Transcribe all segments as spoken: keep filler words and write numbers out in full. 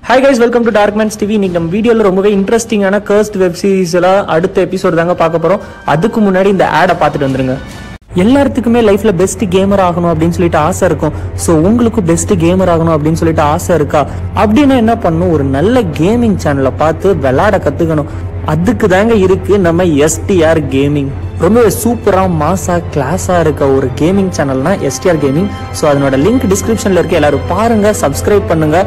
Hi guys, welcome to Darkman's T V. இன்னைக்கு நம்ம வீடியோல ரொம்பவே இன்ட்ரெஸ்டிங்கான கர்ஸ்ட் வெப் சீரிஸ்ல அடுத்த எபிசோட் தாங்க பார்க்க போறோம். அதுக்கு முன்னாடி இந்த ஆடை பார்த்துட்டு வந்துருங்க. எல்லாத்துக்குமே லைஃப்ல பெஸ்ட் கேமர் ஆகணும் அப்படின்னு சொல்லிட்டு ஆசை இருக்கும். ஸோ உங்களுக்கு பெஸ்ட் கேமர் ஆகணும் அப்படின்னு சொல்லிட்டு ஆசை இருக்கா அப்படின்னா என்ன பண்ணணும், ஒரு நல்ல கேமிங் சேனலை பார்த்து விளையாட கத்துக்கணும். அதுக்கு தாங்க இருக்கு நம்ம எஸ்டிஆர் கேமிங். ரொம்பவே சூப்பரா மாசா கிளாஸா இருக்க ஒரு கேமிங் சேனல்னா எஸ்டிஆர் கேமிங். ஸோ அதனோட லிங்க் டிஸ்கிரிப்ஷன்ல இருக்கு, எல்லாரும் பாருங்க, சப்ஸ்கிரைப் பண்ணுங்க.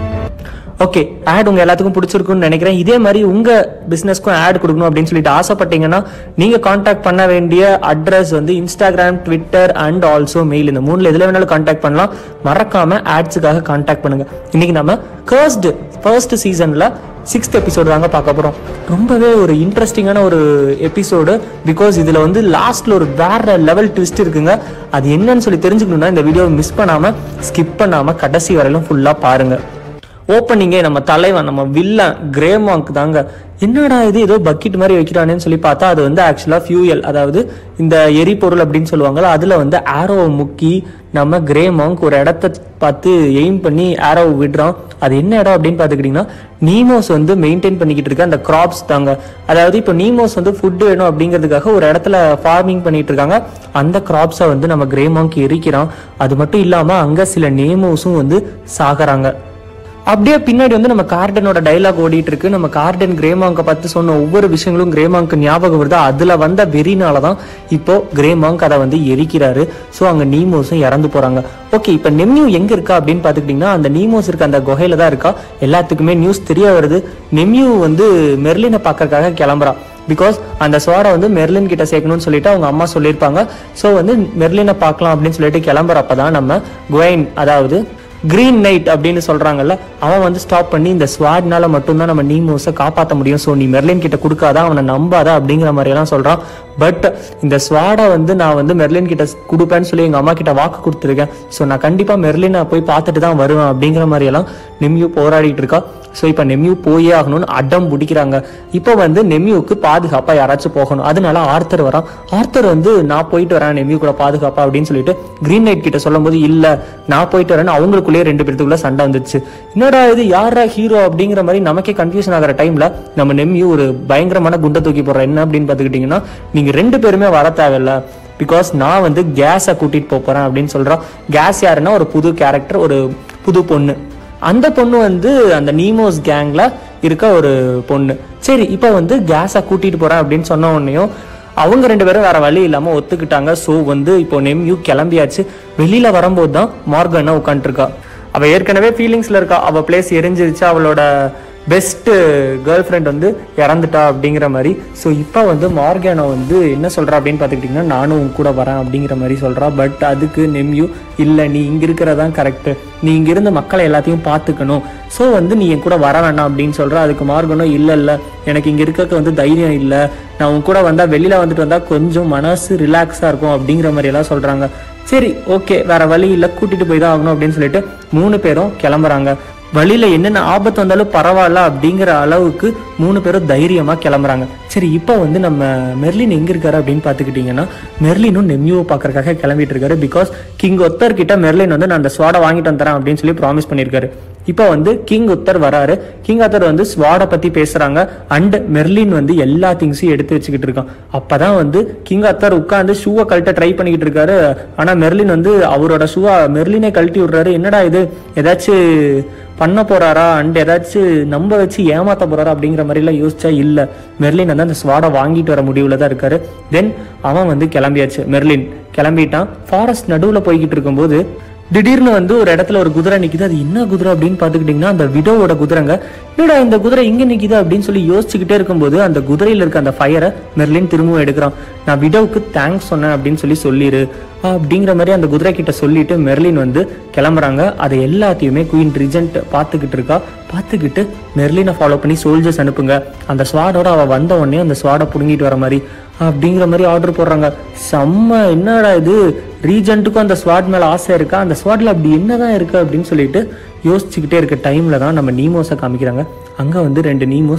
ஓகே, ஆட் உங்க எல்லாத்துக்கும் பிடிச்சிருக்குன்னு நினைக்கிறேன். இதே மாதிரி உங்க பிசினஸ்க்கும் ஆட் கொடுக்கணும் அப்படின்னு சொல்லிட்டு ஆசைப்பட்டீங்கன்னா நீங்க கான்டாக்ட் பண்ண வேண்டிய அட்ரஸ் வந்து Instagram, Twitter and also mail. இந்த மூணுல எதுல வேணாலும் கான்டாக்ட் பண்ணலாம். மறக்காம ஆட்ஸுக்காக கான்டாக்ட் பண்ணுங்க. இன்னைக்கு நம்ம கர்ஸ்ட் ஃபர்ஸ்ட் சீசன்ல சிக்ஸ்த் எபிசோடு தாங்க பார்க்க போறோம். ரொம்பவே ஒரு இன்ட்ரெஸ்டிங்கான ஒரு எபிசோடு. பிகாஸ் இதுல வந்து லாஸ்ட்ல ஒரு வேற லெவல் ட்விஸ்ட் இருக்குங்க. அது என்னன்னு சொல்லி தெரிஞ்சுக்கணும்னா இந்த வீடியோவை மிஸ் பண்ணாம ஸ்கிப் பண்ணாம கடைசி வரையிலும் ஃபுல்லா பாருங்க. ஓப்பனிங்கே நம்ம தலைவன், நம்ம வில்லன் கிரேமாங்க் தாங்க. என்னடா இது ஏதோ பக்கெட் மாதிரி வைக்கிறானேன்னு சொல்லி பார்த்தா அது வந்து ஆக்சுவலா ஃபியூயல், அதாவது இந்த எரிபொருள் அப்படின்னு சொல்லுவாங்கல்ல. அதுல வந்து ஆரோவை முக்கி நம்ம கிரேமாங்க் ஒரு இடத்த பார்த்து எய்ம் பண்ணி ஆரோவை விடுறான். அது என்ன இடம் அப்படின்னு பாத்துக்கிட்டீங்கன்னா நீமோஸ் வந்து மெயின்டைன் பண்ணிக்கிட்டு இருக்க அந்த கிராப்ஸ் தாங்க. அதாவது இப்போ நீமோஸ் வந்து ஃபுட் வேணும் அப்படிங்கிறதுக்காக ஒரு இடத்துல ஃபார்மிங் பண்ணிட்டு இருக்காங்க. அந்த கிராப்ஸை வந்து நம்ம கிரேமாங்க் எரிக்கிறான். அது மட்டும் இல்லாம அங்க சில நேமோஸும் வந்து சாகுறாங்க. அப்படியே பின்னாடி வந்து நம்ம கார்டனோட டைலாக் ஓடிட்டு இருக்கு. நம்ம கார்டன் கிரேமாங்க பார்த்து சொன்ன ஒவ்வொரு விஷயங்களும் கிரேமாங்க்கு ஞாபகம் வருது. அதுல வந்த வெறினாலதான் இப்போ கிரேமாங்க் அதை வந்து எரிக்கிறாரு. ஸோ அங்க நீமோஸும் இறந்து போறாங்க. ஓகே, இப்ப நெம்யூ எங்க இருக்கா அப்படின்னு பாத்துக்கிட்டீங்கன்னா அந்த நீமோஸ் இருக்க அந்த குகையில தான் இருக்கா. எல்லாத்துக்குமே நியூஸ் தெரிய வருது. நெம்யூ வந்து மெர்லினை பார்க்கறதுக்காக கிளம்புறா. பிகாஸ் அந்த ஸ்வாடை வந்து மெர்லின் கிட்ட சேர்க்கணும்னு சொல்லிட்டு அவங்க அம்மா சொல்லியிருப்பாங்க. ஸோ வந்து மெர்லினை பார்க்கலாம் அப்படின்னு சொல்லிட்டு கிளம்புறப்பதான் நம்ம குவைன், அதாவது கிரீன் நைட் அப்படின்னு சொல்றாங்கல்ல, அவன் வந்து ஸ்டாப் பண்ணி இந்த ஸ்வாட்னால மட்டும்தான் நம்ம நீமோஸை காப்பாற்ற முடியும். ஸோ நீ மெர்லின் கிட்ட கொடுக்காத, அவனை நம்பாத அப்படிங்கிற மாதிரி எல்லாம் சொல்றான். பட் இந்த ஸ்வாடை வந்து நான் வந்து மெர்லின் கிட்ட கொடுப்பேன்னு சொல்லி எங்க அம்மா கிட்ட வாக்கு கொடுத்துருக்கேன். ஸோ நான் கண்டிப்பா மெர்லினை போய் பார்த்துட்டு தான் வருவேன் அப்படிங்கிற மாதிரி எல்லாம் நெம்யூ போராடிட்டு இருக்கா. ஸோ இப்போ நெம்யூ போயே ஆகணும்னு அடம் பிடிக்கிறாங்க. இப்போ வந்து நெம்யூக்கு பாதுகாப்பா யாராச்சும் போகணும். அதனால ஆர்த்தர் வரான். ஆர்த்தர் வந்து நான் போயிட்டு வரேன் நெம்யூ கூட பாதுகாப்பா அப்படின்னு சொல்லிட்டு கிரீன் நைட் கிட்ட சொல்லும் போது இல்ல நான் போயிட்டு வரேன்னு அவங்களுக்குள்ளேயே ரெண்டு பேருக்குள்ள சண்டை வந்துச்சு. என்னடா இது, யாரா ஹீரோ அப்படிங்கிற மாதிரி நமக்கே கன்ஃபியூஷன் ஆகிற டைம்ல நம்ம நெம்யூ ஒரு பயங்கரமான குண்டை தூக்கி போடுற. என்ன அப்படின்னு பாத்துக்கிட்டீங்கன்னா நீங்க ரெண்டு பேருமே வர தேவையில்ல, பிகாஸ் நான் வந்து கேஸை கூட்டிட்டு போறேன் அப்படின்னு சொல்றான். கேஸ் யாருன்னா ஒரு புது கேரக்டர், ஒரு புது பொண்ணு. அந்த பொண்ணு வந்து அந்த நீமோஸ் கேங்ல இருக்க ஒரு பொண்ணு. சரி, இப்ப வந்து கேஸை கூட்டிட்டு போறேன் அப்படின்னு சொன்ன உடனேயும் அவங்க ரெண்டு பேரும் வேற வழி இல்லாம ஒத்துக்கிட்டாங்க. ஸோ வந்து இப்போ நெம்யூ கிளம்பியாச்சு. வெளியில வரும்போது தான் மார்கனா உட்காந்துட்டு இருக்கா. அவ ஏற்கனவே ஃபீலிங்ஸ்ல இருக்கா. அவ பிளேஸ் எரிஞ்சிருச்சு, அவளோட பெஸ்ட் கேர்ள் ஃப்ரெண்ட் வந்து இறந்துட்டா அப்படிங்கிற மாதிரி. ஸோ இப்போ வந்து மார்கனா வந்து என்ன சொல்றா அப்படின்னு பார்த்துக்கிட்டிங்கன்னா நானும் உன் கூட வரேன் அப்படிங்கிற மாதிரி சொல்றா. பட் அதுக்கு நெம்யூ இல்லை, நீ இங்க இருக்கிறதான் கரெக்டு, நீ இங்க இருந்த மக்களை எல்லாத்தையும் பார்த்துக்கணும். ஸோ வந்து நீ என் கூட வர வேணாம் அப்படின்னு சொல்ற. அதுக்கு மார்கனோ இல்லை இல்லை எனக்கு இங்க இருக்க வந்து தைரியம் இல்லை, நான் உன் கூட வந்தா வெளியில வந்துட்டு வந்தா கொஞ்சம் மனசு ரிலாக்ஸா இருக்கும் அப்படிங்கிற மாதிரி எல்லாம் சொல்றாங்க. சரி ஓகே, வேற வழி இல்லை, கூட்டிட்டு போய் தான் ஆகணும் அப்படின்னு சொல்லிட்டு மூணு பேரும் கிளம்புறாங்க. வழியில என்னென்ன ஆபத்து வந்தாலும் பரவாயில்ல அப்படிங்கிற அளவுக்கு மூணு பேரும் தைரியமா கிளம்புறாங்க. சரி, இப்போ வந்து நம்ம மெர்லின் எங்க இருக்காரு அப்படின்னு பாத்துக்கிட்டீங்கன்னா மெர்லினும் நெம்யூவை பாக்குறதுக்காக கிளம்பிட்டு இருக்காரு. பிகாஸ் கிங் ஒத்தர் கிட்ட மெர்லின் வந்து நான் அந்த ஸ்வாடை வாங்கிட்டு வந்துறேன் அப்படின்னு சொல்லி ப்ராமிஸ் பண்ணிருக்காரு. இப்போ வந்து கிங் உத்தர் வராரு. கிங் உத்தர் வந்து ஸ்வாடை பத்தி பேசுறாங்க. அண்ட் மெர்லின் வந்து எல்லா திங்ஸையும் எடுத்து வச்சுக்கிட்டு இருக்கான். அப்பதான் வந்து கிங் உத்தர் உட்காந்து ஷூவை கழட்ட ட்ரை பண்ணிக்கிட்டு இருக்காரு. ஆனா மெர்லின் வந்து அவரோட ஷூவை மெர்லினே கழட்டி விடுறாரு. என்னடா இது, ஏதாச்சும் பண்ண போறாரா அண்ட் ஏதாச்சும் நம்ப வச்சு ஏமாத்த போறாரா அப்படிங்கிற மாதிரி எல்லாம் யோசிச்சா இல்ல, மெர்லின் வந்து அந்த ஸ்வாடை வாங்கிட்டு வர முடிவுல தான் இருக்காரு. தென் அவன் வந்து கிளம்பியாச்சு. மெர்லின் கிளம்பிட்டான். ஃபாரஸ்ட் நடுவுல போய்கிட்டு இருக்கும்போது திடீர்னு வந்து ஒரு இடத்துல ஒரு குதிரை நிக்குது. அது என்ன குதிரை அப்படின்னு பாத்துக்கிட்டீங்கன்னா அந்த விடோவோட குதிரைங்க. என்னடா இந்த குதிரை இங்க நிக்குது அப்படின்னு சொல்லி யோசிச்சுக்கிட்டே இருக்கும்போது அந்த குதிரையில இருக்க அந்த ஃபயரை மெர்லின் திரும்பவும் எடுக்கிறான். நான் விடோவுக்கு தேங்க்ஸ் சொன்னேன் அப்படின்னு சொல்லி சொல்லிரு அப்படிங்கிற மாதிரி அந்த குதிரை கிட்ட சொல்லிட்டு மெர்லின் வந்து கிளம்புறாங்க. அதை எல்லாத்தையுமே குயின் ரிஜென்ட் பாத்துக்கிட்டு இருக்கா. பாத்துக்கிட்டு மெர்லினை ஃபாலோ பண்ணி சோல்ஜர்ஸ் அனுப்புங்க, அந்த ஸ்வாடோட அவ வந்த உடனே அந்த ஸ்வாடை புடுங்கிட்டு வர மாதிரி அப்படிங்கிற மாதிரி ஆர்டர் போடுறாங்க. செம்ம, என்னடா இது, ரீஜென்ட்டுக்கும் அந்த ஸ்வாட் மேல ஆசை இருக்கா, அந்த ஸ்வாட்ல அப்படி என்னதான் இருக்கு அப்படின்னு சொல்லிட்டு யோசிச்சுக்கிட்டே இருக்க டைம்ல தான் நம்ம நீமோஸை காமிக்கிறாங்க. அங்க வந்து ரெண்டு நீமோஸ்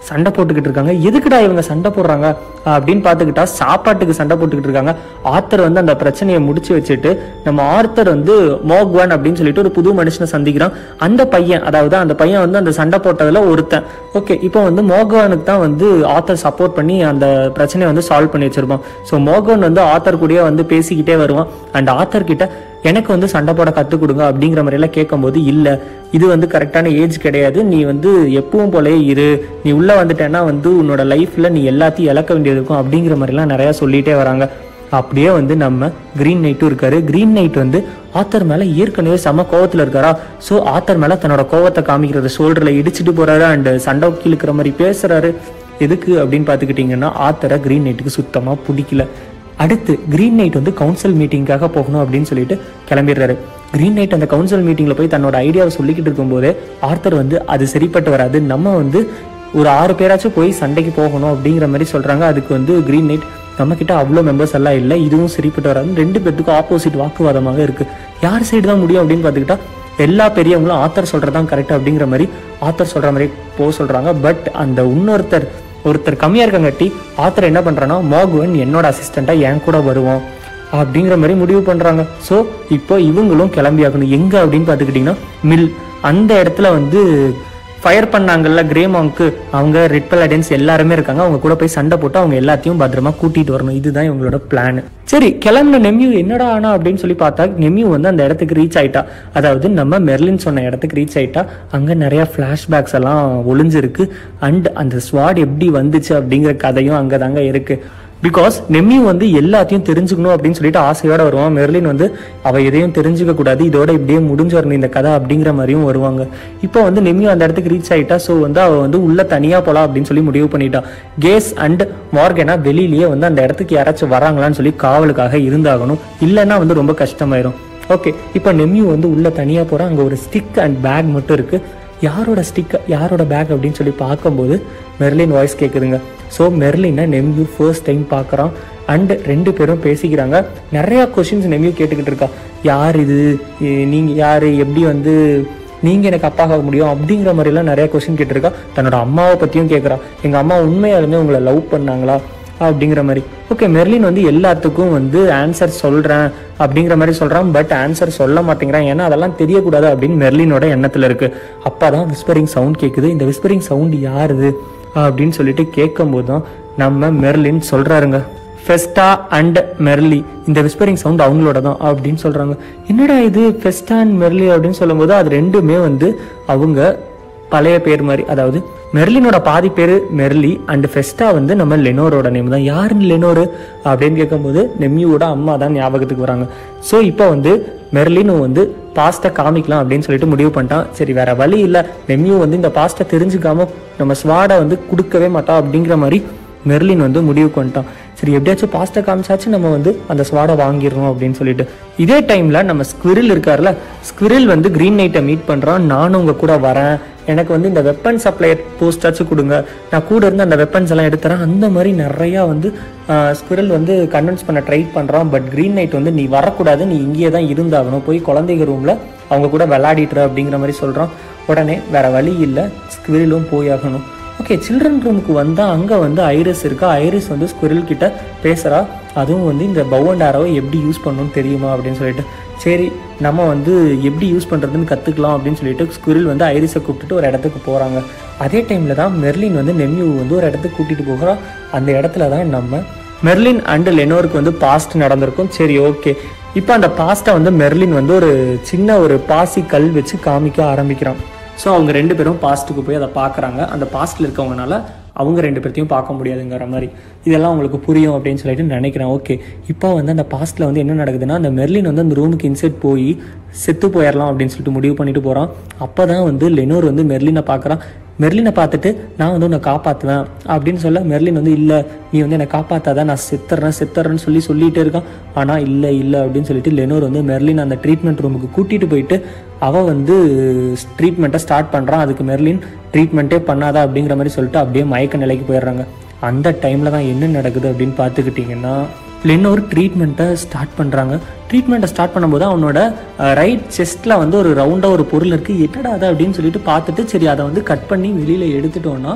சண்டை போட்டுக்கிட்டு இருக்காங்க. எதுக்குடா இவங்க சண்டை போடுறாங்க அப்படின்னு பார்த்துக்கிட்டா சாப்பாட்டுக்கு சண்டை போட்டுக்கிட்டு இருக்காங்க. ஆர்த்தர் வந்து அந்த பிரச்சனையை முடிச்சு வச்சுட்டு நம்ம ஆர்த்தர் வந்து மோக்வான் அப்படின்னு சொல்லிட்டு ஒரு புது மனுஷனை சந்திக்கிறான். அந்த பையன், அதாவது அந்த பையன் வந்து அந்த சண்டை போட்டதுல ஒருத்தன். ஓகே, இப்போ வந்து மோக்வானுக்கு தான் வந்து ஆர்த்தர் சப்போர்ட் பண்ணி அந்த பிரச்சனையை வந்து சால்வ் பண்ணி வச்சிருப்பான். ஸோ மோக்வான் வந்து ஆர்த்தர் கூடயே வந்து பேசிக்கிட்டே வருவான். அண்ட் ஆர்த்தர் கிட்ட எனக்கு வந்து சண்டை போட கற்றுக் கொடுங்க அப்படிங்கிற மாதிரிலாம் கேட்கும்போது, இல்லை இது வந்து கரெக்டான ஏஜ் கிடையாது, நீ வந்து எப்பவும் போலயே இரு, நீ உள்ளே வந்துட்டேன்னா வந்து உன்னோட லைஃப்பில் நீ எல்லாத்தையும் இழக்க வேண்டியது இருக்கும் அப்படிங்கிற மாதிரிலாம் நிறையா சொல்லிகிட்டே வராங்க. அப்படியே வந்து நம்ம கிரீன் நைட்டும் இருக்காரு. கிரீன் நைட் வந்து ஆர்த்தர் மேலே ஏற்கனவே செம கோவத்தில் இருக்காரா. ஸோ ஆர்த்தர் மேலே தன்னோட கோவத்தை காமிக்கிறது, ஷோல்டரில் இடிச்சிட்டு போகிறாரு அண்ட் சண்டை கீழுக்கிற மாதிரி பேசுகிறாரு. எதுக்கு அப்படின்னு பார்த்துக்கிட்டிங்கன்னா ஆர்த்தரை கிரீன் நைட்டுக்கு சுத்தமாக பிடிக்கல. அடுத்து கிரீன் நைட் வந்து கவுன்சில் மீட்டிங்காக போகணும் அப்படின்னு சொல்லிட்டு கிளம்பிடுறாரு. கிரீன் நைட் அந்த கவுன்சில் மீட்டிங்கில் போய் தன்னோட ஐடியாவை சொல்லிக்கிட்டு இருக்கும்போதே ஆர்த்தர் வந்து அது சரிப்பட்டு வராது, நம்ம வந்து ஒரு ஆறு பேராச்சும் போய் சண்டைக்கு போகணும் அப்படிங்கிற மாதிரி சொல்கிறாங்க. அதுக்கு வந்து கிரீன் நைட் நம்மக்கிட்ட அவ்வளோ மெம்பர்ஸ் எல்லாம் இல்லை, இதுவும் சரிப்பட்டு வராது. ரெண்டு பேர்த்துக்கும் ஆப்போசிட் வாக்குவாதமாக இருக்குது. யார் சைடு தான் முடியும் அப்படின்னு பார்த்துக்கிட்டா எல்லா பெரியவங்களும் ஆர்த்தர் சொல்கிறதான் கரெக்ட் அப்படிங்கிற மாதிரி ஆர்த்தர் சொல்கிற மாதிரி போக சொல்கிறாங்க. பட் அந்த இன்னொருத்தர் ஒருத்தர் கம்மியாக இருக்கங்காட்டி ஆர்த்தர் என்ன பண்ணுறான்னா, மோக்வன் என்னோட அசிஸ்டண்ட்டாக என் கூட வருவோம் அப்படிங்கிற மாதிரி முடிவு பண்ணுறாங்க. ஸோ இப்போ இவங்களும் கிளம்பி ஆகணும். எங்கே அப்படின்னு பார்த்துக்கிட்டிங்கன்னா மில், அந்த இடத்துல வந்து ஃபயர் பண்ணாங்கல்ல கிரேமாங்க்கு, அவங்க ரெட் பலாடியன்ஸ் எல்லாருமே இருக்காங்க. அவங்க கூட போய் சண்டை போட்டு அவங்க எல்லாத்தையும் பத்திரமா கூட்டிகிட்டு வரணும். இதுதான் இவங்களோட பிளான். சரி, கிளம்பின நெம்யூ என்னடா ஆனா அப்படின்னு சொல்லி பார்த்தா நெம்யூ வந்து அந்த இடத்துக்கு ரீச் ஆயிட்டா. அதாவது நம்ம மெர்லின் சொன்ன இடத்துக்கு ரீச் ஆயிட்டா. அங்கே நிறைய ஃப்ளாஷ்பேக்ஸ் எல்லாம் ஒளிஞ்சிருக்கு. அண்ட் அந்த ஸ்வாட் எப்படி வந்துச்சு அப்படிங்கிற கதையும் அங்கே தாங்க இருக்கு. பிகாஸ் நெம்யூ வந்து எல்லாத்தையும் தெரிஞ்சுக்கணும் அப்படின்னு சொல்லிட்டு ஆசையோட வருவான். மெர்லின் வந்து அவள் எதையும் தெரிஞ்சுக்க கூடாது, இதோட இப்படியே முடிஞ்சு வரணும் இந்த கதை அப்படிங்கிற மாதிரியும் வருவாங்க. இப்போ வந்து நெம்யூ அந்த இடத்துக்கு ரீச் ஆகிட்டா. ஸோ வந்து அவள் வந்து உள்ள தனியாக போகலாம் அப்படின்னு சொல்லி முடிவு பண்ணிட்டா. கேஸ் அண்ட் மார்கனா வெளியிலேயே வந்து அந்த இடத்துக்கு யாராச்சும் வராங்களான்னு சொல்லி காவலுக்காக இருந்தாகணும், இல்லைன்னா வந்து ரொம்ப கஷ்டமாயிரும். ஓகே, இப்போ நெம்யூ வந்து உள்ள தனியாக போகிறான். அங்கே ஒரு ஸ்டிக் அண்ட் பேக் மட்டும் இருக்குது. யாரோட ஸ்டிக் யாரோட பேக் அப்படின்னு சொல்லி பார்க்கும்போது மெர்லின் வாய்ஸ் கேட்குதுங்க. ஸோ மெர்லினை நெம்யூ ஃபர்ஸ்ட் டைம் பார்க்குறான். அண்ட் ரெண்டு பேரும் பேசிக்கிறாங்க. நிறையா கொஷின்ஸ் நெம்யூ கேட்டுக்கிட்டு இருக்கா. யார் இது, நீங்கள் யார், எப்படி வந்து நீங்கள் எனக்கு அப்பாக முடியும் அப்படிங்கிற மாதிரிலாம் நிறையா கொஷின் கேட்டிருக்கா. தன்னோட அம்மாவை பற்றியும் கேட்குறா. எங்கள் அம்மா உண்மையாலுமே உங்களை லவ் பண்ணாங்களா அப்படிங்கிற மாதிரி. ஓகே, மெர்லின் வந்து எல்லாத்துக்கும் வந்து ஆன்சர் சொல்கிறேன் அப்படிங்கிற மாதிரி சொல்கிறான். பட் ஆன்சர் சொல்ல மாட்டேங்கிறான், ஏன்னா அதெல்லாம் தெரியக்கூடாது அப்படின்னு மெர்லினோட எண்ணத்தில் இருக்குது. அப்போ தான் விஸ்பரிங் சவுண்ட் கேட்குது. இந்த விஸ்பரிங் சவுண்டு யாருது அப்படின்னு சொல்லிட்டு கேட்கும்போது தான் நம்ம மெர்லின் சொல்கிறாருங்க, ஃபெஸ்டா அண்ட் மெர்லி, இந்த விஸ்பரிங் சவுண்ட் அவங்களோட தான் அப்படின்னு சொல்கிறாங்க. என்னடா இது ஃபெஸ்டா அண்ட் மெர்லி அப்படின்னு சொல்லும்போது அது ரெண்டுமே வந்து அவங்க பழைய பேர் மாதிரி. அதாவது மெர்லினோட பாதி பேர் மெர்லி அண்ட் ஃபெஸ்டா வந்து நம்ம லெனோரோட நேம் தான். யாருன்னு லெனோரு அப்படின்னு கேட்கும்போது நெம்யூவோட அம்மா தான் ஞாபகத்துக்கு வராங்க. ஸோ இப்போ வந்து மெர்லினும் வந்து பாஸ்ட்டை காமிக்கலாம் அப்படின்னு சொல்லிட்டு முடிவு பண்ணிட்டான். சரி, வேற வழி இல்லை, நெம்யூ வந்து இந்த பாஸ்ட்டை தெரிஞ்சுக்காம நம்ம ஸ்வாடை வந்து கொடுக்கவே மாட்டான் அப்படிங்கிற மாதிரி மெர்லின் வந்து முடிவு பண்ணிட்டான். சரி, எப்படியாச்சும் பாஸ்ட்டை காமிச்சாச்சு நம்ம வந்து அந்த ஸ்வாடை வாங்கிடணும் அப்படின்னு சொல்லிட்டு. இதே டைம்ல நம்ம ஸ்குரில் இருக்கார்ல, ஸ்குரில் வந்து கிரீன் நைட்டை மீட் பண்றான். நானும் உங்க கூட வரேன், எனக்கு வந்து இந்த வெப்பன் சப்ளையர் போஸ்டாச்சும் கொடுங்க, நான் கூட இருந்து அந்த வெப்பன்ஸ் எல்லாம் எடுத்துறேன். அந்த மாதிரி நிறையா வந்து ஸ்குரில் வந்து கன்வின்ஸ் பண்ண ட்ரை பண்ணுறான். பட் கிரீன் நைட் வந்து நீ வரக்கூடாது, நீ இங்கேயே தான் இருந்தாகணும், போய் குழந்தைங்க ரூமில் அவங்க கூட விளையாடிட்டுற அப்படிங்கிற மாதிரி சொல்கிறான். உடனே வேற வழி இல்லை, ஸ்குரிலும் போயாகணும். ஓகே, சில்ட்ரன் ரூமுக்கு வந்தால் அங்கே வந்து ஐரிஸ் இருக்கா. ஐரிஸ் வந்து ஸ்குரில் கிட்ட பேசுகிறா. அதுவும் வந்து இந்த பவ் அண்ட் ஆரோவை எப்படி யூஸ் பண்ணணும்னு தெரியுமா அப்படின்னு சொல்லிட்டு. சரி, நம்ம வந்து எப்படி யூஸ் பண்ணுறதுன்னு கற்றுக்கலாம் அப்படின்னு சொல்லிட்டு ஸ்குரில் வந்து ஐரிஸை கூப்பிட்டுட்டு ஒரு இடத்துக்கு போகிறாங்க. அதே டைமில் தான் மெர்லின் வந்து நெம்யூ வந்து ஒரு இடத்துக்கு கூட்டிகிட்டு போகிறா. அந்த இடத்துல தான் நம்ம மெர்லின் அண்ட் லெனோருக்கு வந்து பாஸ்ட் நடந்திருக்கும். சரி, ஓகே, இப்போ அந்த பாஸ்ட்டை வந்து மெர்லின் வந்து ஒரு சின்ன ஒரு பாசி கல் வச்சு காமிக்க ஆரம்பிக்கிறான். ஸோ அவங்க ரெண்டு பேரும் பாஸ்ட்டுக்கு போய் அதை பார்க்குறாங்க. அந்த பாஸ்ட்டில் இருக்கவங்கனால அவங்க ரெண்டு பேர்த்தையும் பார்க்க முடியாதுங்கிற மாதிரி. இதெல்லாம் உங்களுக்கு புரியும் அப்படின்னு சொல்லிட்டு நினைக்கிறேன். ஓகே, இப்போ வந்து அந்த பாஸ்ட்டில் வந்து என்ன நடக்குதுன்னா, அந்த மெர்லின் வந்து அந்த ரூமுக்கு இன்சைட் போய் செத்து போயிடலாம் அப்படின்னு சொல்லிட்டு முடிவு பண்ணிட்டு போகிறான். அப்போ தான் வந்து லெனோர் வந்து மெர்லினை பார்க்குறான். மெர்லினை பார்த்துட்டு நான் வந்து உன்னை காப்பாற்றுவேன் அப்படின்னு சொல்ல, மெர்லின் வந்து இல்லை, நீ வந்து என்னை காப்பாற்றாதான், நான் செத்துறேன் செத்துறேன்னு சொல்லி சொல்லிகிட்டே இருக்கான். ஆனால் இல்லை இல்லை அப்படின்னு சொல்லிட்டு லெனோர் வந்து மெர்லின் அந்த ட்ரீட்மெண்ட் ரூமுக்கு கூட்டிகிட்டு போயிட்டு அவள் வந்து ட்ரீட்மெண்ட்டை ஸ்டார்ட் பண்ணுறான். அதுக்கு மெர்லின் ட்ரீட்மெண்ட்டே பண்ணாதா அப்படிங்கிற மாதிரி சொல்லிட்டு அப்படியே மயக்க நிலைக்கு போயிடுறாங்க. அந்த டைமில் தான் என்ன நடக்குது அப்படின்னு பார்த்துக்கிட்டிங்கன்னா, லெனோர் ட்ரீட்மெண்ட்டை ஸ்டார்ட் பண்ணுறாங்க. ட்ரீட்மெண்ட்டை ஸ்டார்ட் பண்ணும்போது அவனோட ரைட் செஸ்ட்டில் வந்து ஒரு ரவுண்டாக ஒரு பொருள் இருக்குது. என்னடா அது அப்படின்னு சொல்லிட்டு பார்த்துட்டு சரி அதை வந்து கட் பண்ணி வெளியில் எடுத்துட்டோன்னா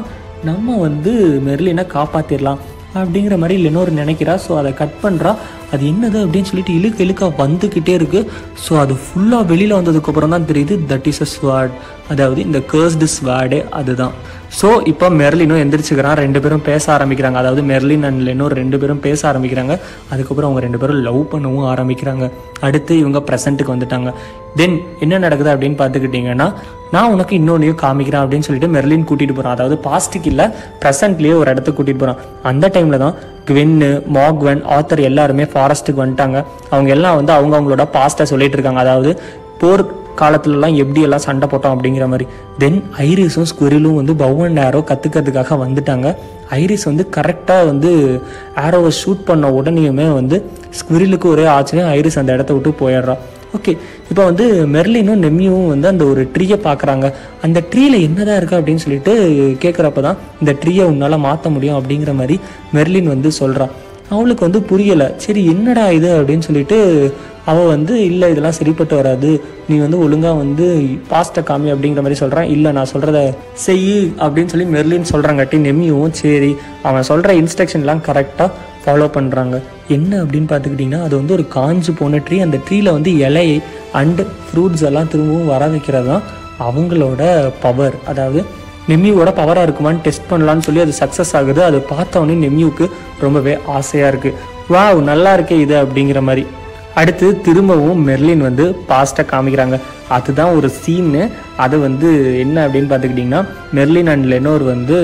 நம்ம வந்து மெர்லினை காப்பாற்றிடலாம் அப்படிங்கிற மாதிரி லெனோர் நினைக்கிறா. ஸோ அதை கட் பண்ணுறா. அது என்னது அப்படின்னு சொல்லிட்டு இழுக்க இழுக்க வந்துக்கிட்டே இருக்குது. ஸோ அது ஃபுல்லாக வெளியில் வந்ததுக்கப்புறம் தான் தெரியுது தட் இஸ் அ ஸ்வாட், அதாவது இந்த கர்ஸ்டு ஸ்வாடே அதுதான். ஸோ இப்போ மெர்லினும் எந்திரிச்சுக்கிறான். ரெண்டு பேரும் பேச ஆரம்பிக்கிறாங்க. அதாவது மெர்லின் அண்ட் லெனோர் ரெண்டு பேரும் பேச ஆரம்பிக்கிறாங்க. அதுக்கப்புறம் அவங்க ரெண்டு பேரும் லவ் பண்ணவும் ஆரம்பிக்கிறாங்க. அடுத்து இவங்க ப்ரெசண்ட்டுக்கு வந்துட்டாங்க. தென் என்ன நடக்குது அப்படின்னு பார்த்துக்கிட்டிங்கன்னா, நான் உனக்கு இன்னொன்னையும் காமிக்கிறேன் அப்படின்னு சொல்லிட்டு மெர்லின் கூட்டிகிட்டு போகிறான். அதாவது பாஸ்ட்டுக்கு இல்லை, ப்ரெசண்ட்லேயே ஒரு இடத்துக்கு கூட்டிகிட்டு போகிறான். அந்த டைமில் தான் குவென்னு, மாக்வென், ஆத்தர் எல்லாருமே ஃபாரஸ்ட்டுக்கு வந்துட்டாங்க. அவங்க எல்லாம் வந்து அவங்க அவங்களோட பாஸ்ட்டை சொல்லிட்டு இருக்காங்க. அதாவது போர் காலத்துலலாம் எப்படி எல்லாம் சண்டை போட்டோம் அப்படிங்கிற மாதிரி. தென் ஐரிஸும் ஸ்குரிலும் வந்து பவ் அண்ட் ஆரோ கற்றுக்கிறதுக்காக வந்துட்டாங்க. ஐரிஸ் வந்து கரெக்டாக வந்து ஆரோவை ஷூட் பண்ண உடனேயுமே வந்து ஸ்குரிலுக்கு ஒரே ஆச்சரியம், ஐரிஸ் அந்த இடத்த விட்டு போயிடுறான். ஓகே, இப்போ வந்து மெர்லினும் நெம்மியும் வந்து அந்த ஒரு ட்ரீயை பார்க்குறாங்க. அந்த ட்ரீயில் என்னதான் இருக்குது அப்படின்னு சொல்லிட்டு கேட்குறப்ப தான் இந்த ட்ரீயை உன்னால் மாற்ற முடியும் அப்படிங்கிற மாதிரி மெர்லின் வந்து சொல்கிறான். அவளுக்கு வந்து புரியலை. சரி என்னடா இது அப்படின்னு சொல்லிட்டு அவள் வந்து இல்லை இதெல்லாம் சரிப்பட்டு வராது, நீ வந்து ஒழுங்காக வந்து பாஸ்ட்டை காமி அப்படிங்கிற மாதிரி சொல்கிறான். இல்லை நான் சொல்கிறத செய் அப்படின்னு சொல்லி மெர்லின் சொல்கிறாங்காட்டி நெம்மியும் சரி அவன் சொல்கிற இன்ஸ்ட்ரக்ஷன்லாம் கரெக்டாக ஃபாலோ பண்ணுறாங்க. என்ன அப்படின்னு பார்த்துக்கிட்டிங்கன்னா, அது வந்து ஒரு காஞ்சு போன ட்ரீ. அந்த ட்ரீயில் வந்து இலை அண்டு ஃப்ரூட்ஸ் எல்லாம் திரும்பவும் வர வைக்கிறது தான் அவங்களோட பவர். அதாவது நெம்மியோட பவராக இருக்குமான்னு டெஸ்ட் பண்ணலான்னு சொல்லி அது சக்ஸஸ் ஆகுது. அது பார்த்தவொடனே நெம்மியுக்கு ரொம்பவே ஆசையாக இருக்குது. வா நல்லா இருக்கே இது அப்படிங்கிற மாதிரி. அடுத்து திரும்பவும் மெர்லின் வந்து பாஸ்ட்டை காமிக்கிறாங்க. அதுதான் ஒரு சீன்னு. அது வந்து என்ன அப்படின்னு பார்த்துக்கிட்டிங்கன்னா, மெர்லின் அண்ட் லெனோர் வந்து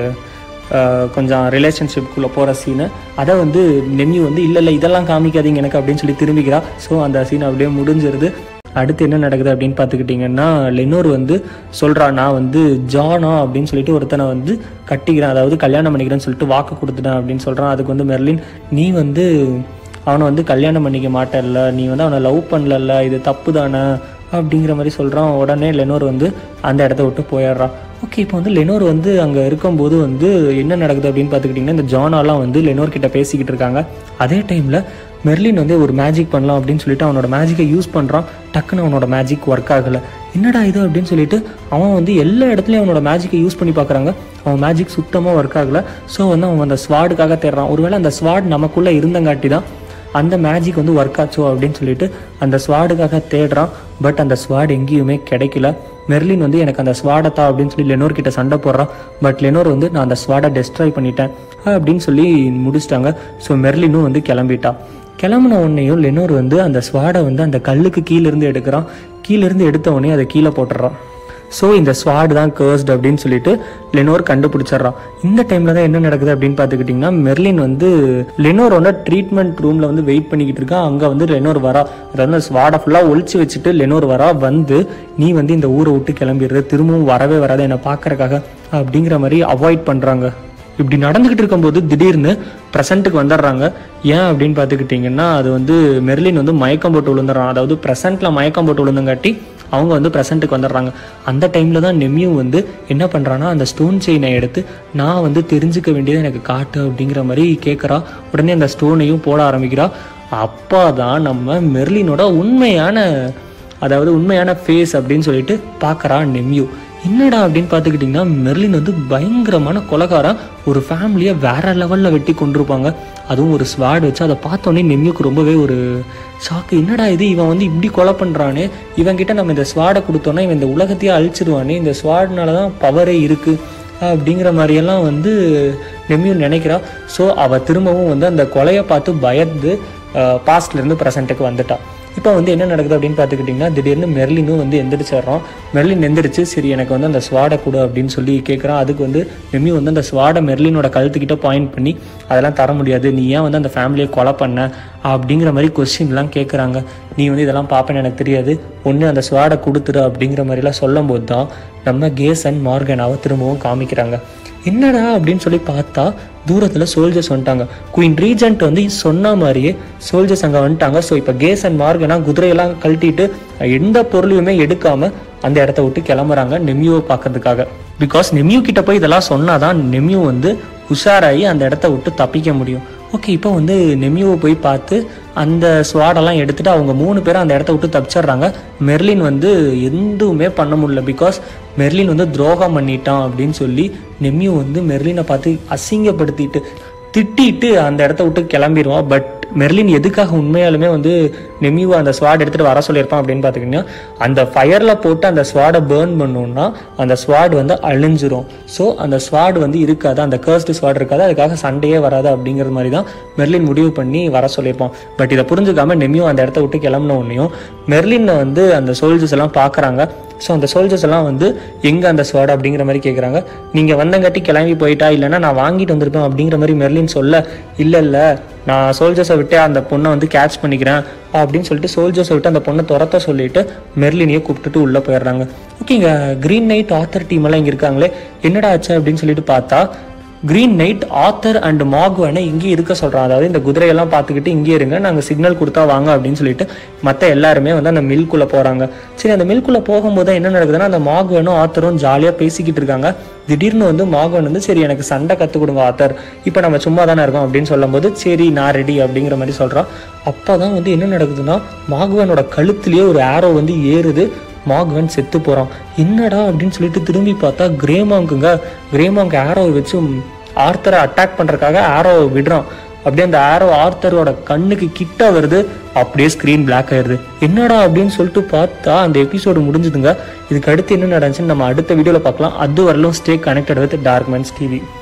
கொஞ்சம் ரிலேஷன்ஷிப்குள்ளே போகிற சீனு. அதை வந்து நெம்மி வந்து இல்லை இல்லை இதெல்லாம் காமிக்காதீங்க எனக்கு அப்படின்னு சொல்லி திரும்பிக்கிறா. ஸோ அந்த சீன் அப்படியே முடிஞ்சிருது. அடுத்து என்ன நடக்குது அப்படின்னு பார்த்துக்கிட்டிங்கன்னா, லெனோர் வந்து சொல்கிறா, நான் வந்து ஜானா அப்படின்னு சொல்லிட்டு ஒருத்தனை வந்து கட்டிக்கிறேன், அதாவது கல்யாணம் பண்ணிக்கிறேன்னு சொல்லிட்டு வாக்கு கொடுத்துட்டேன் அப்படின்னு சொல்கிறான். அதுக்கு வந்து மெர்லின், நீ வந்து அவனை வந்து கல்யாணம் பண்ணிக்க மாட்டேல்ல, நீ வந்து அவனை லவ் பண்ணல, இது தப்பு தானே அப்படிங்கிற மாதிரி சொல்கிறான். உடனே லெனோர் வந்து அந்த இடத்த விட்டு போயிடுறான். ஓகே, இப்போ வந்து லெனோர் வந்து அங்கே இருக்கும்போது வந்து என்ன நடக்குது அப்படின்னு பார்த்துக்கிட்டிங்கன்னா, இந்த ஜானாலாம் வந்து லெனோர் கிட்ட பேசிக்கிட்டு இருக்காங்க. அதே டைமில் மெர்லின் வந்து ஒரு மேஜிக் பண்ணலாம் அப்படின்னு சொல்லிட்டு அவனோட மேஜிக்கை யூஸ் பண்ணுறான். டக்குன்னு அவனோட மேஜிக் ஒர்க் ஆகலை. என்னடா இது அப்படின்னு சொல்லிட்டு அவன் வந்து எல்லா இடத்துலையும் அவனோட மேஜிக்கை யூஸ் பண்ணி பார்க்குறாங்க. அவன் மேஜிக் சுத்தமாக ஒர்க் ஆகலை. ஸோ வந்து அவன் அந்த ஸ்வாடுக்காக தேடுறான். ஒருவேளை அந்த ஸ்வாட் நமக்குள்ளே இருந்தங்காட்டி தான் அந்த மேஜிக் வந்து ஒர்க் ஆச்சோ அப்படின்னு சொல்லிட்டு அந்த ஸ்வாடுக்காக தேடுறான். பட் அந்த ஸ்வாட் எங்கேயுமே கிடைக்கல. மெர்லின் வந்து எனக்கு அந்த ஸ்வாடத்தா அப்படின்னு சொல்லி லெனோர் கிட்ட சண்டை போடுறான். பட் லெனோர் வந்து நான் அந்த ஸ்வாடை டெஸ்ட்ராய் பண்ணிட்டேன் அப்படின்னு சொல்லி முடிச்சிட்டாங்க. ஸோ மெர்லினும் வந்து கிளம்பிட்டா. கிளம்புன உடனேயும் லெனோர் வந்து அந்த ஸ்வாடை வந்து அந்த கல்லுக்கு கீழேருந்து எடுக்கிறான். கீழேருந்து எடுத்த உடனே அதை கீழே போட்டுறான். ஸோ இந்த ஸ்வாட் தான் கர்ஸ்ட் அப்படின்னு சொல்லிட்டு லெனோர் கண்டுபிடிச்சிட்றான். இந்த டைமில் தான் என்ன நடக்குது அப்படின்னு பார்த்துக்கிட்டிங்கன்னா, மெர்லின் வந்து லெனோரோட ட்ரீட்மெண்ட் ரூமில் வந்து வெயிட் பண்ணிக்கிட்டு இருக்கா. அங்கே வந்து லெனோர் வரா. அதாவது ஸ்வாடை ஃபுல்லாக ஒழிச்சு வச்சுட்டு லெனோர் வரா. வந்து நீ வந்து இந்த ஊரை விட்டு கிளம்பிடுற, திரும்பவும் வரவே வராது என்னை பார்க்கறக்காக அப்படிங்கிற மாதிரி அவாய்ட் பண்ணுறாங்க. இப்படி நடந்துக்கிட்டு இருக்கும்போது திடீர்னு ப்ரெசண்ட்டுக்கு வந்துடுறாங்க. ஏன் அப்படின்னு பார்த்துக்கிட்டிங்கன்னா, அது வந்து மெர்லின் வந்து மயக்கம் போட்டு விழுந்துடுறான். அதாவது ப்ரெசண்ட்டில் மயக்கம் போட்டு விழுந்தங்காட்டி அவங்க வந்து ப்ரெசண்ட்டுக்கு வந்துடுறாங்க. அந்த டைமில் தான் நெம்மியும் வந்து என்ன பண்ணுறான்னா, அந்த ஸ்டோன் செயினை எடுத்து நான் வந்து தெரிஞ்சுக்க வேண்டியது எனக்கு காட்டு அப்படிங்கிற மாதிரி கேட்குறா. உடனே அந்த ஸ்டோனையும் போட ஆரம்பிக்கிறா. அப்போ தான் நம்ம மெர்லினோட உண்மையான, அதாவது உண்மையான ஃபேஸ் அப்படின்னு சொல்லிட்டு பார்க்குறா நெம்மியூ. என்னடா அப்படின்னு பார்த்துக்கிட்டிங்கன்னா, மெர்லின் வந்து பயங்கரமான கொலைகாரன். ஒரு ஃபேமிலியை வேற லெவலில் வெட்டி கொண்டிருப்பாங்க. அதுவும் ஒரு ஸ்வாட் வச்சு. அதை பார்த்தோன்னே நெம்மியூக்கு ரொம்பவே ஒரு ஷாக்கு. என்னடா இது, இவன் வந்து இப்படி கொலை பண்ணுறானே, இவன்கிட்ட நம்ம இந்த ஸ்வாடை கொடுத்தோன்னா இவன் இந்த உலகத்தையே அழிச்சிடுவானே, இந்த ஸ்வாட்னால தான் பவரே இருக்குது அப்படிங்கிற மாதிரியெல்லாம் வந்து நெம்மியூ நினைக்கிறா. ஸோ அவள் திரும்பவும் வந்து அந்த கொலையை பார்த்து பயந்து பாஸ்ட்லேருந்து ப்ரெசண்ட்டுக்கு வந்துட்டா. இப்போ வந்து என்ன நடக்குது அப்படின்னு பார்த்துக்கிட்டிங்கன்னா, திடீர்னு மெர்லினும் வந்து எந்திரிச்சிட்றான். மெர்லின் எந்திரிச்சு சரி எனக்கு வந்து அந்த ஸ்வாடை கொடு அப்படின்னு சொல்லி கேட்குறான். அதுக்கு வந்து நெம்மி வந்து அந்த ஸ்வாடை மெர்லினோட கழுத்துக்கிட்ட பாயிண்ட் பண்ணி அதெல்லாம் தர முடியாது, நீ ஏன் வந்து அந்த ஃபேமிலியை கொலை பண்ண அப்படிங்கிற மாதிரி கொஸ்டின்லாம் கேட்குறாங்க. நீ வந்து இதெல்லாம் பார்ப்பேன்னு எனக்கு தெரியாது, ஒன்று அந்த ஸ்வாடை கொடுத்துரு அப்படிங்கிற மாதிரிலாம் சொல்லும் போது தான் நம்ம கேஸ் அண்ட் மார்கனாவை திரும்பவும் காமிக்கிறாங்க. என்னடா அப்படின்னு சொல்லி பார்த்தா தூரத்தில் சோல்ஜர்ஸ் வந்துட்டாங்க. குயின் ரீஜென்ட் வந்து சொன்ன மாதிரியே சோல்ஜர்ஸ் அங்கே வந்துட்டாங்க. ஸோ இப்போ கேஸ் அண்ட் மார்கனா குதிரையெல்லாம் கழட்டிட்டு எந்த பொருளையுமே எடுக்காமல் அந்த இடத்த விட்டு கிளம்புறாங்க நெம்யூவை பார்க்கறதுக்காக. பிகாஸ் நெம்யூ கிட்ட போய் இதெல்லாம் சொன்னாதான் நெம்யூ வந்து உஷாராகி அந்த இடத்த விட்டு தப்பிக்க முடியும். ஓகே, இப்போ வந்து நெமியோவை போய் பார்த்து அந்த ஸ்வாடெல்லாம் எடுத்துகிட்டு அவங்க மூணு பேரும் அந்த இடத்த விட்டு தப்பிச்சிட்றாங்க. மெர்லின் வந்து எதுவுமே பண்ண முடியல, பிகாஸ் மெர்லின் வந்து துரோகம் பண்ணிட்டான் அப்படின்னு சொல்லி நெமியோ வந்து மெர்லினை பார்த்து அசிங்கப்படுத்திட்டு திட்டிட்டு அந்த இடத்த விட்டு கிளம்பிடுவான். பட் மெர்லின் எதுக்காக உண்மையாலுமே வந்து நெமியூவை அந்த ஸ்வாட் எடுத்துகிட்டு வர சொல்லியிருப்பான் அப்படின்னு பார்த்துக்கிட்டிங்கன்னா, அந்த ஃபயரில் போட்டு அந்த ஸ்வாடை பேர்ன் பண்ணோன்னா அந்த ஸ்வாட் வந்து அழிஞ்சிரும். ஸோ அந்த ஸ்வாட் வந்து இருக்காது, அந்த கர்ஸ்டு ஸ்வாட் இருக்காது, அதுக்காக சண்டையே வராது அப்படிங்கிற மாதிரி தான் மெர்லின் முடிவு பண்ணி வர சொல்லியிருப்பான். பட் இதை புரிஞ்சுக்காம நெமியூ அந்த இடத்த விட்டு கிளம்பின உடனேயும் மெர்லினை வந்து அந்த சோல்ஜர்ஸ் எல்லாம் பார்க்குறாங்க. ஸோ அந்த சோல்ஜர்ஸ் எல்லாம் வந்து எங்கே அந்த ஸ்வாட் அப்படிங்கிற மாதிரி கேட்குறாங்க. நீங்கள் வந்தங்காட்டி கிளம்பி போயிட்டா, இல்லைன்னா நான் வாங்கிட்டு வந்திருப்பேன் அப்படிங்கிற மாதிரி மெர்லின் சொல்ல, இல்லை இல்லை நான் சோல்ஜர்ஸை விட்டு அந்த பொண்ணை வந்து கேட்ச் பண்ணிக்கிறேன் அப்படின்னு சொல்லிட்டு சோல்ஜர்ஸை விட்டு அந்த பொண்ணை துரத்த சொல்லிட்டு மெர்லினையே கூப்பிட்டுட்டு உள்ளே போயிடுறாங்க. ஓகேங்க, க்ரீன் நைட் ஆத்தர் டீம் எல்லாம் இங்கே இருக்காங்களே, என்னடா ஆச்சு அப்படின்னு சொல்லிட்டு பார்த்தா க்ரீன் நைட் ஆத்தர் அண்ட் மாக்வனை இங்கே இருக்க சொல்கிறான். அதாவது இந்த குதிரையெல்லாம் பார்த்துக்கிட்டு இங்கே இருங்க, நாங்கள் சிக்னல் கொடுத்தா வாங்க அப்படின்னு சொல்லிட்டு மற்ற எல்லாருமே வந்து அந்த மில்குள்ளே போகிறாங்க. சரி, அந்த மில்குள்ளே போகும்போது என்ன நடக்குதுன்னா, அந்த மாக்வனும் ஆத்தரும் ஜாலியாக பேசிக்கிட்டு இருக்காங்க. திடீர்னு வந்து மாக்வன் வந்து சரி எனக்கு சண்டை கற்றுக் கொடுங்க ஆத்தர், இப்போ நம்ம சும்மா தானே இருக்கோம் அப்படின்னு சொல்லும் போது சரி நான் ரெடி அப்படிங்கிற மாதிரி சொல்கிறான். அப்போ தான் வந்து என்ன நடக்குதுன்னா, மாக்வனோட கழுத்துலேயே ஒரு ஆரோ வந்து ஏறுது. மாக்வன் செத்து போகிறான். என்னடா அப்படின்னு சொல்லிட்டு திரும்பி பார்த்தா கிரேமாங்குங்க. கிரேமாங்க் ஆரோவை வச்சு ஆர்த்தரை அட்டாக் பண்ணுறதுக்காக ஆரோவை விடுறான். அப்படியே அந்த ஆரோ ஆர்த்தரோட கண்ணுக்கு கிட்ட வருது. அப்படியே ஸ்க்ரீன் பிளாக் ஆயிடுது. என்னடா அப்படின்னு சொல்லிட்டு பார்த்தா அந்த எபிசோடு முடிஞ்சுதுங்க. இதுக்கு அடுத்து என்ன நடந்துச்சுன்னு நம்ம அடுத்த வீடியோவில் பார்க்கலாம். அது வரலும் stay connected with Darkman's TV.